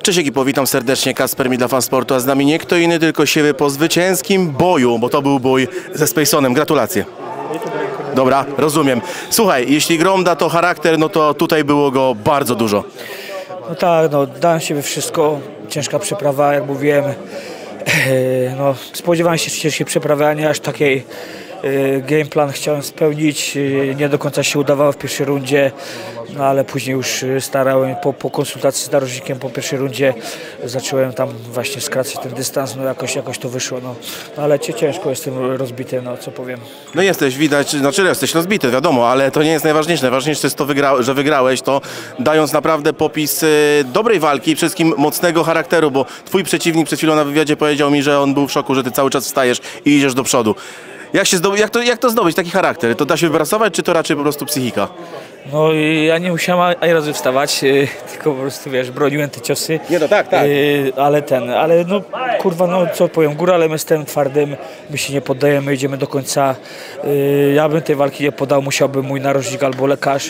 Cześć ekipo, witam serdecznie, Kacper Midla, Fan Sportu, a z nami nie kto inny, tylko siebie po zwycięskim boju, bo to był bój ze Spaceonem. Gratulacje. Dobra, rozumiem. Słuchaj, jeśli grom da to charakter, no to tutaj było go bardzo dużo. No tak, no dałem siebie wszystko, ciężka przeprawa, jak mówiłem. No, spodziewałem się ciężkiej przeprawy, a nie aż takiej. Game plan chciałem spełnić, nie do końca się udawało w pierwszej rundzie, no ale później już starałem, po konsultacji z narożnikiem po pierwszej rundzie zacząłem tam właśnie skracać ten dystans, no jakoś to wyszło, no ale ciężko jestem rozbity, no co powiem. No jesteś, widać, znaczy jesteś rozbity, wiadomo, ale to nie jest najważniejsze. Najważniejsze jest to, że wygrałeś to, dając naprawdę popis dobrej walki i przede wszystkim mocnego charakteru, bo twój przeciwnik przed chwilą na wywiadzie powiedział mi, że on był w szoku, że ty cały czas wstajesz i idziesz do przodu. Jak to zdobyć, taki charakter? To da się wypracować, czy to raczej po prostu psychika? No ja nie musiałem ani razu wstawać, tylko po prostu wiesz, broniłem te ciosy. Nie no tak. Ale no kurwa, no co powiem, góralem jestem twardym, my się nie poddajemy, idziemy do końca. Ja bym tej walki nie podał, musiałby mój narożnik albo lekarz.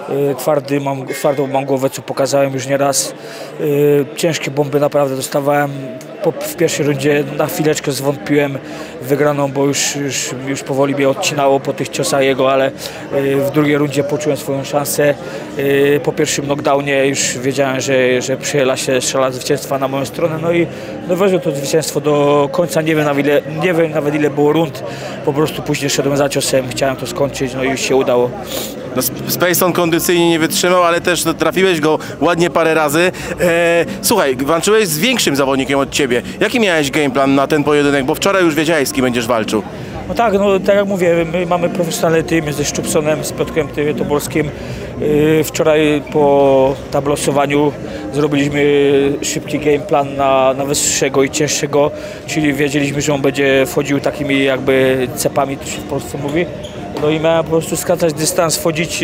Twardą mam głowę, co pokazałem już nieraz. Ciężkie bomby naprawdę dostawałem. W pierwszej rundzie na chwileczkę zwątpiłem wygraną, bo już powoli mnie odcinało po tych ciosach jego, ale w drugiej rundzie poczułem swoją szansę. Po pierwszym knockdownie już wiedziałem, że przyjęła się strzela zwycięstwa na moją stronę, no i wezmę to zwycięstwo do końca, nie wiem nawet ile było rund, po prostu później szedłem za ciosem, chciałem to skończyć, no i już się udało. No, Spaceon kondycyjnie nie wytrzymał, ale też trafiłeś go ładnie parę razy. Słuchaj, walczyłeś z większym zawodnikiem od ciebie. Jaki miałeś game plan na ten pojedynek? Bo wczoraj już wiedziałeś, z kim będziesz walczył. No tak, no tak jak mówię, my mamy profesjonalny team ze Szczupsonem, z Piotrkiem Tobolskim. Wczoraj po tablosowaniu zrobiliśmy szybki game plan na wyższego i cięższego, czyli wiedzieliśmy, że on będzie wchodził takimi jakby cepami, to się w Polsce mówi. No i miałem po prostu skracać dystans, wchodzić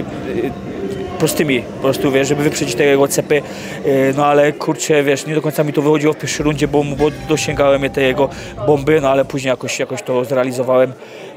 prostymi, po prostu wiesz, żeby wyprzedzić te jego cepy, no ale kurczę, wiesz, nie do końca mi to wychodziło w pierwszej rundzie, bo dosięgałem te jego bomby, no ale później jakoś to zrealizowałem,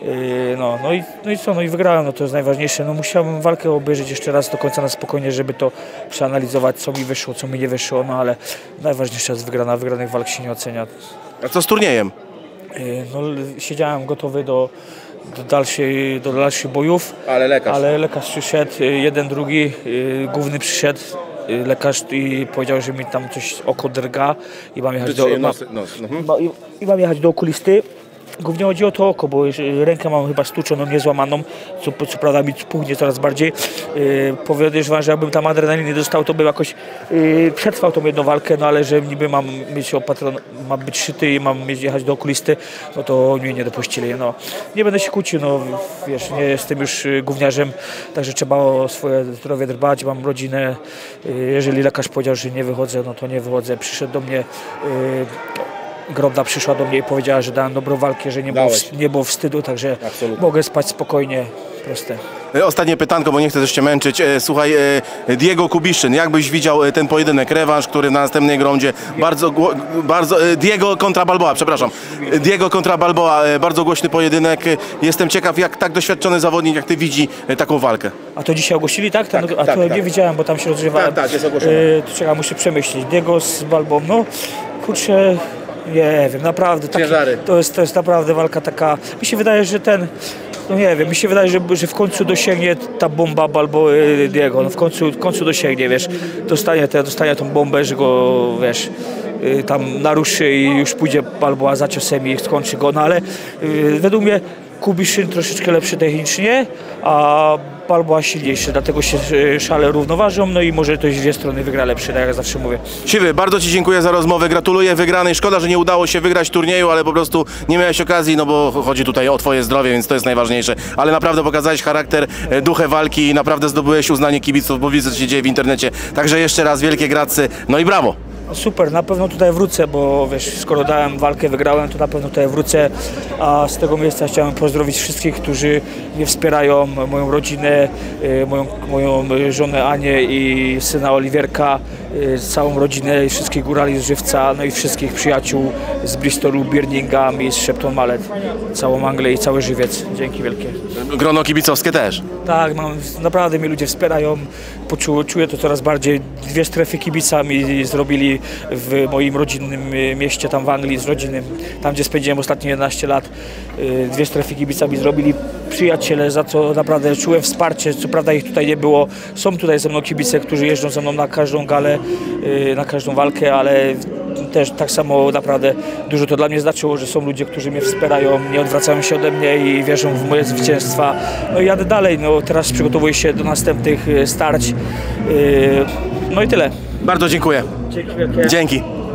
no i wygrałem, no to jest najważniejsze, no musiałem walkę obejrzeć jeszcze raz do końca na spokojnie, żeby to przeanalizować, co mi wyszło, co mi nie wyszło, no ale najważniejsza jest wygrana, wygranych walk się nie ocenia. A co z turniejem? No siedziałem gotowy do dalszych bojów, ale lekarz przyszedł, jeden, drugi, główny przyszedł, lekarz i powiedział, że mi tam coś oko drga i mam jechać do okulisty. Głównie chodzi o to oko, bo rękę mam chyba stłuczoną, niezłamaną, co prawda mi puchnie coraz bardziej. Podejrzewam, że jakbym tam adrenaliny dostał, to bym jakoś przetrwał tą jedną walkę, no ale że niby mam być szyty i mam jechać do okulisty, no to mnie nie dopuścili. No. Nie będę się kłócił, no wiesz, nie jestem już gówniarzem, także trzeba o swoje zdrowie dbać, mam rodzinę. Jeżeli lekarz powiedział, że nie wychodzę, no to nie wychodzę. Przyszedł do mnie Gromda przyszła do mnie i powiedziała, że dałem dobrą walkę, że nie było wstydu, także absolutnie mogę spać spokojnie, proste. Ostatnie pytanko, bo nie chcę też cię męczyć. Słuchaj, Diego Kubiszyn, jak byś widział ten pojedynek, rewanż, który na następnej grondzie, Diego kontra Balboa, przepraszam. Diego kontra Balboa, bardzo głośny pojedynek. Jestem ciekaw, jak tak doświadczony zawodnik, jak ty widzi taką walkę. A to dzisiaj ogłosili, tak? Nie widziałem, bo tam się rozgrzewałem. Tak, jest ogłoszone. To czekaj, muszę przemyśleć. Diego z Balboą, no kurczę, nie wiem, naprawdę, to jest naprawdę walka taka, mi się wydaje, że no nie wiem, mi się wydaje, że w końcu dosięgnie ta bomba Balbo Diego, no w końcu dosięgnie, wiesz, dostanie tą bombę, że go, wiesz, tam naruszy i już pójdzie Balboa za ciosem i skończy go, no ale według mnie Kubiszyn troszeczkę lepszy technicznie, a Balboa silniejszy, dlatego się szale równoważą, no i może to z dwie strony wygra lepszy, tak jak zawsze mówię. Siwy, bardzo ci dziękuję za rozmowę, gratuluję wygranej, szkoda, że nie udało się wygrać turnieju, ale po prostu nie miałeś okazji, no bo chodzi tutaj o twoje zdrowie, więc to jest najważniejsze, ale naprawdę pokazałeś charakter, duchę walki i naprawdę zdobyłeś uznanie kibiców, bo widzę, co się dzieje w internecie, także jeszcze raz wielkie gracy, no i brawo! Super, na pewno tutaj wrócę, bo wiesz, skoro dałem walkę, wygrałem, to na pewno tutaj wrócę, a z tego miejsca chciałem pozdrowić wszystkich, którzy mnie wspierają, moją rodzinę, moją żonę Anię i syna Oliwierka, całą rodzinę i wszystkich górali z Żywca, no i wszystkich przyjaciół z Bristolu, Birmingham i z Shepton Mallet, całą Anglię i cały Żywiec. Dzięki wielkie. Grono kibicowskie też. Tak, naprawdę mnie ludzie wspierają, czuję to coraz bardziej. 2 strefy kibica mi zrobili w moim rodzinnym mieście, tam w Anglii, z rodzinnym, tam gdzie spędziłem ostatnie 11 lat. 2 strefy kibica mi zrobili przyjaciele, za co naprawdę czułem wsparcie. Co prawda ich tutaj nie było, są tutaj ze mną kibice, którzy jeżdżą ze mną na każdą galę, na każdą walkę, ale też tak samo naprawdę dużo to dla mnie znaczyło, że są ludzie, którzy mnie wspierają, nie odwracają się ode mnie i wierzą w moje zwycięstwa. No i jadę dalej, no teraz przygotowuję się do następnych starć. No i tyle. Bardzo dziękuję. Dzięki wielkie. Dzięki.